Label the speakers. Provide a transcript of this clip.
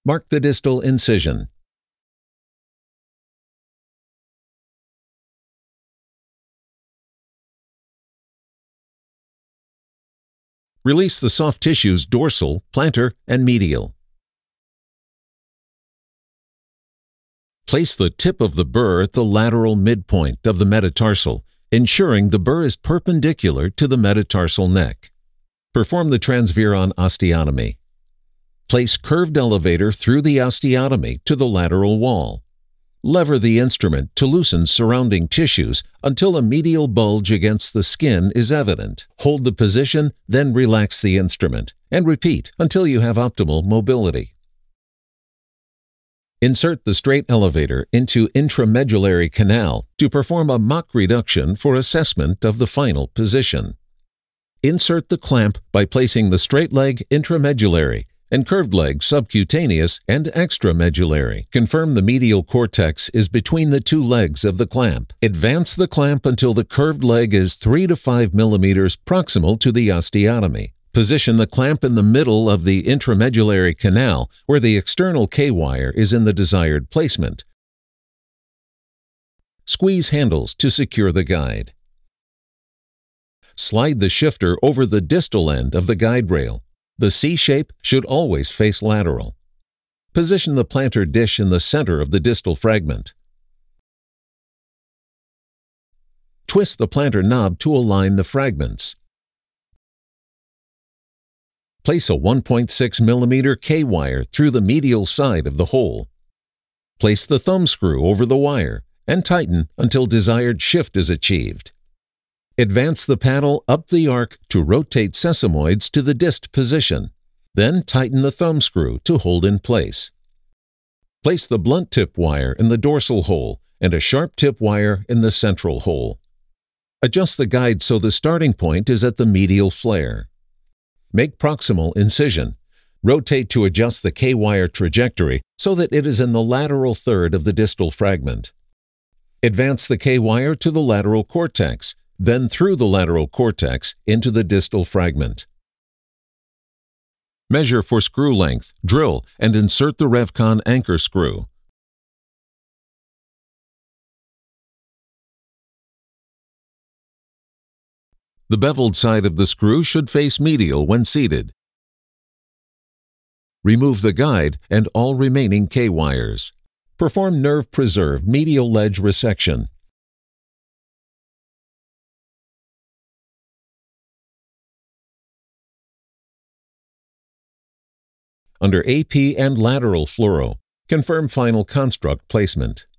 Speaker 1: Mark the distal incision. Release the soft tissues dorsal, plantar, and medial. Place the tip of the burr at the lateral midpoint of the metatarsal, ensuring the burr is perpendicular to the metatarsal neck. Perform the transveron osteotomy. Place curved elevator through the osteotomy to the lateral wall. Lever the instrument to loosen surrounding tissues until a medial bulge against the skin is evident. Hold the position, then relax the instrument, and repeat until you have optimal mobility. Insert the straight elevator into intramedullary canal to perform a mock reduction for assessment of the final position. Insert the clamp by placing the straight leg intramedullary and curved leg subcutaneous and extramedullary. Confirm the medial cortex is between the two legs of the clamp. Advance the clamp until the curved leg is 3 to 5 millimeters proximal to the osteotomy. Position the clamp in the middle of the intramedullary canal where the external K-wire is in the desired placement. Squeeze handles to secure the guide. Slide the shifter over the distal end of the guide rail. The C shape should always face lateral. Position the plantar dish in the center of the distal fragment. Twist the plantar knob to align the fragments. Place a 1.6 millimeter K-wire through the medial side of the hole. Place the thumb screw over the wire and tighten until desired shift is achieved. Advance the paddle up the arc to rotate sesamoids to the disc position. Then tighten the thumb screw to hold in place. Place the blunt tip wire in the dorsal hole and a sharp tip wire in the central hole. Adjust the guide so the starting point is at the medial flare. Make proximal incision. Rotate to adjust the K-wire trajectory so that it is in the lateral third of the distal fragment. Advance the K-wire to the lateral cortex, then through the lateral cortex into the distal fragment. Measure for screw length, drill, and insert the Revcon anchor screw. The beveled side of the screw should face medial when seated. Remove the guide and all remaining K-wires. Perform nerve preserve medial ledge resection. Under AP and lateral fluoro, confirm final construct placement.